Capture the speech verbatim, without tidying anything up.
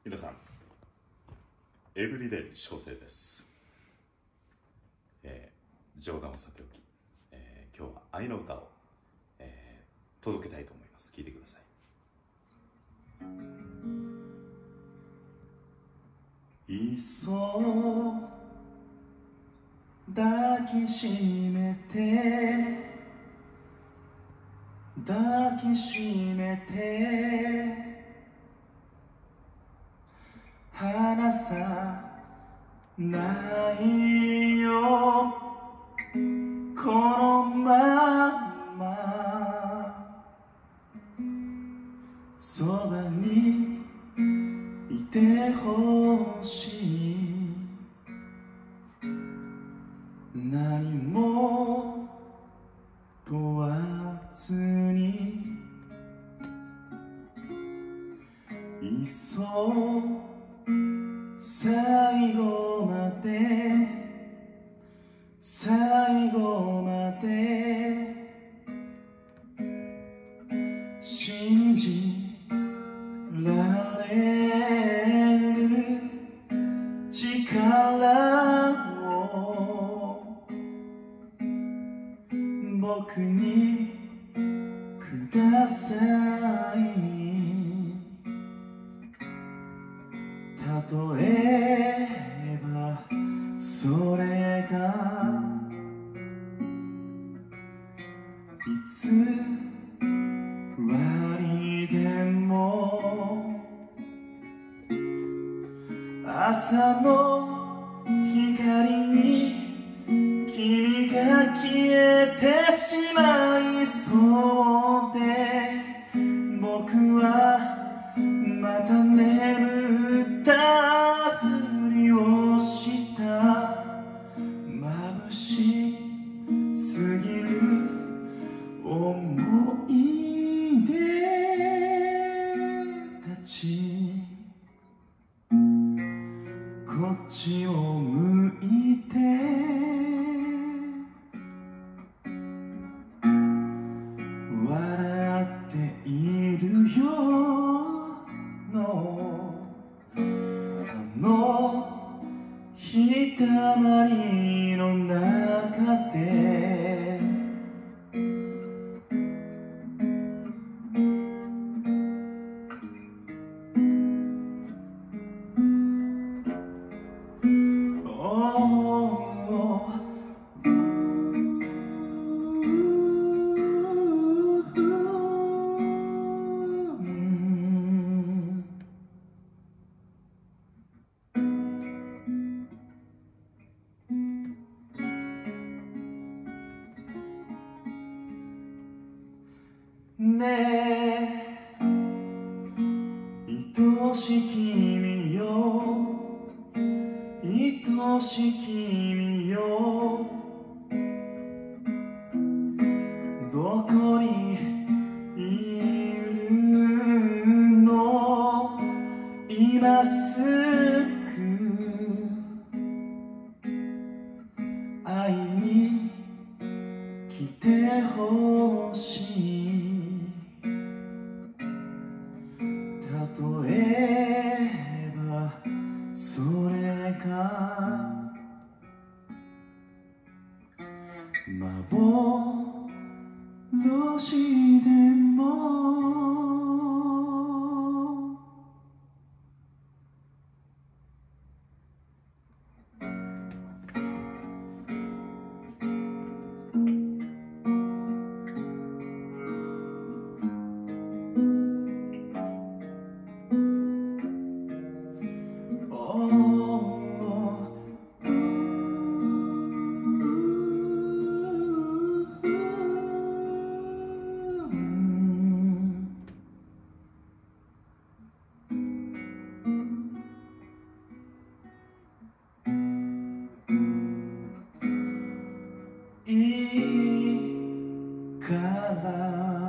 皆さん、エブリデイ小生です。えー、冗談をさておき、えー、今日は愛の歌を、えー、届けたいと思います。聴いてください。いっそ抱きしめて抱きしめて離さないよこのままそばにいてほしい何も問わずにいっそ最後まで最後まで信じられる力を僕にください例えばそれがいつ割りでも朝の光に君が消えてしまいそうで僕はまた眠ったふりをした眩しすぎる思い出たちこっちを向いて笑っているよのあのひだまりの中でねえ愛しき君よ愛しき君よどこにいるの今すぐ会いに来てほしい例えばそれが幻でもいいから